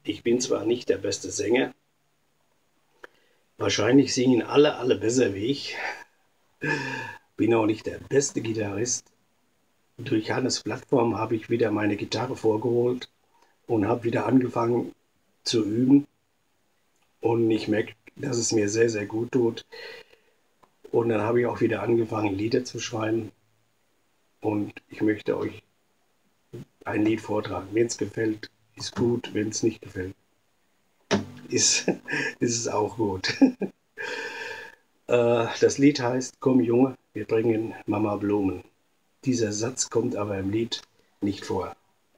Ich bin zwar nicht der beste Sänger, wahrscheinlich singen alle besser wie ich, bin auch nicht der beste Gitarrist. Durch Hannes' Plattform habe ich wieder meine Gitarre vorgeholt und habe wieder angefangen zu üben. Und ich merke, dass es mir sehr, sehr gut tut. Und dann habe ich auch wieder angefangen, Lieder zu schreiben. Und ich möchte euch ein Lied vortragen. Wenn es gefällt, ist gut. Wenn es nicht gefällt, ist es auch gut. Das Lied heißt "Komm Junge, wir bringen Mama Blumen". Dieser Satz kommt aber im Lied nicht vor.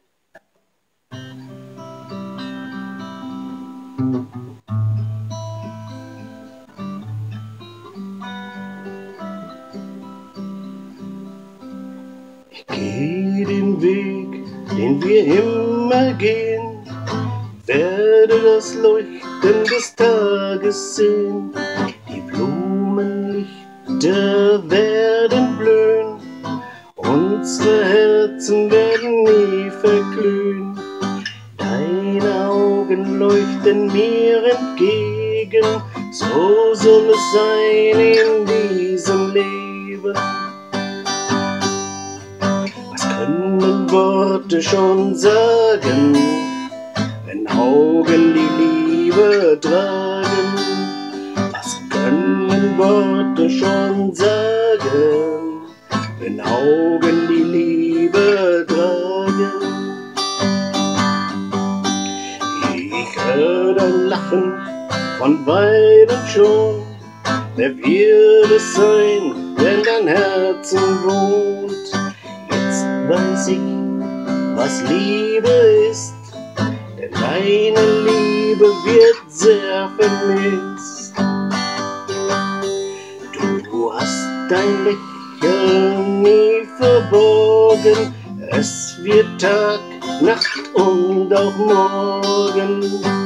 Ich gehe den Weg, den wir immer gehen, werde das Leuchten des Tages sehen. Die Blumenlichter werden blühen, unsere Herzen werden nie verglühen. Deine Augen leuchten mir entgegen, so soll es sein in diesem Leben. Was können Worte schon sagen, wenn Augen die Liebe tragen? Was können Worte schon sagen, wenn Augen die Liebe tragen? Ich höre dein Lachen von Weitem schon. Wer wird es sein, wenn dein Herzen wohnt? Jetzt weiß ich, was Liebe ist, denn deine Liebe wird sehr vermisst. Du hast dein Lächeln nie verborgen, es wird Tag, Nacht und auch Morgen.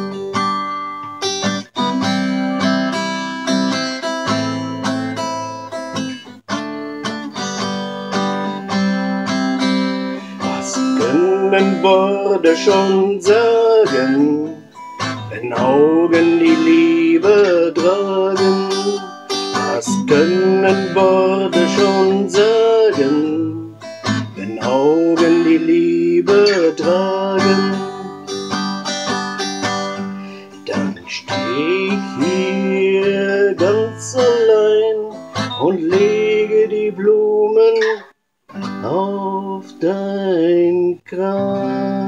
Was können Worte schon sagen, wenn Augen die Liebe tragen? Was können Worte schon sagen, wenn Augen die Liebe tragen? Dann steh ich hier ganz allein und lege die Blumen auf dein Grab.